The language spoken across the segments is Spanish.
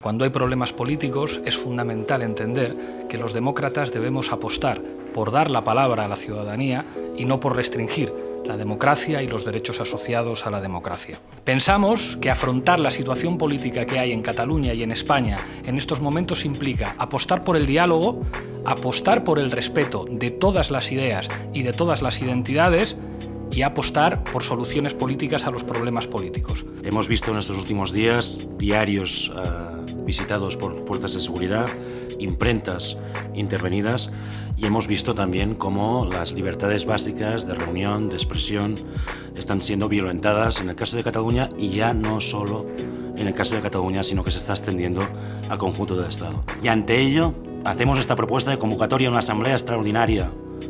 Cuando hay problemas políticos es fundamental entender que los demócratas debemos apostar por dar la palabra a la ciudadanía y no por restringir la democracia y los derechos asociados a la democracia. Pensamos que afrontar la situación política que hay en Cataluña y en España en estos momentos implica apostar por el diálogo, apostar por el respeto de todas las ideas y de todas las identidades y apostar por soluciones políticas a los problemas políticos. Hemos visto en estos últimos días diarios visitados por fuerzas de seguridad, imprentas intervenidas, y hemos visto también cómo las libertades básicas de reunión, de expresión, están siendo violentadas en el caso de Cataluña, y ya no solo en el caso de Cataluña, sino que se está extendiendo al conjunto del Estado. Y ante ello, hacemos esta propuesta de convocatoria a una asamblea extraordinaria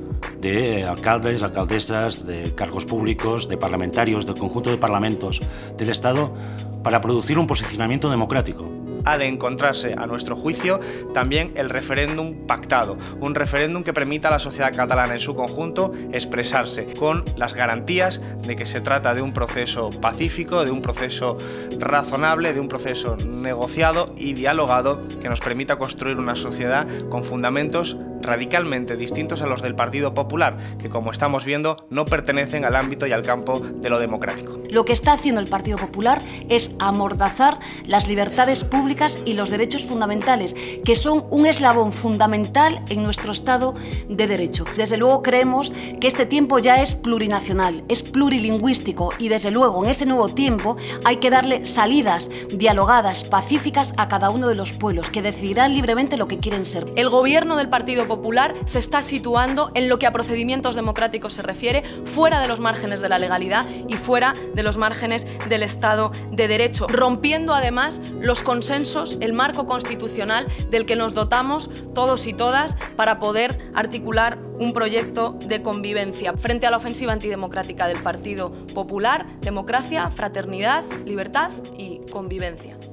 de alcaldes, alcaldesas, de cargos públicos, de parlamentarios, del conjunto de parlamentos del Estado, para producir un posicionamiento democrático. Ha de encontrarse, a nuestro juicio, también el referéndum pactado, un referéndum que permita a la sociedad catalana en su conjunto expresarse con las garantías de que se trata de un proceso pacífico, de un proceso razonable, de un proceso negociado y dialogado que nos permita construir una sociedad con fundamentos radicalmente distintos a los del Partido Popular, que, como estamos viendo, no pertenecen al ámbito y al campo de lo democrático. Lo que está haciendo el Partido Popular es amordazar las libertades públicas y los derechos fundamentales, que son un eslabón fundamental en nuestro Estado de Derecho. Desde luego creemos que este tiempo ya es plurinacional, es plurilingüístico, y desde luego en ese nuevo tiempo hay que darle salidas dialogadas, pacíficas a cada uno de los pueblos, que decidirán libremente lo que quieren ser. El gobierno del Partido Popular se está situando en lo que a procedimientos democráticos se refiere, fuera de los márgenes de la legalidad y fuera de los márgenes del Estado de Derecho, rompiendo además los consensos, el marco constitucional del que nos dotamos todos y todas para poder articular un proyecto de convivencia. Frente a la ofensiva antidemocrática del Partido Popular, democracia, fraternidad, libertad y convivencia.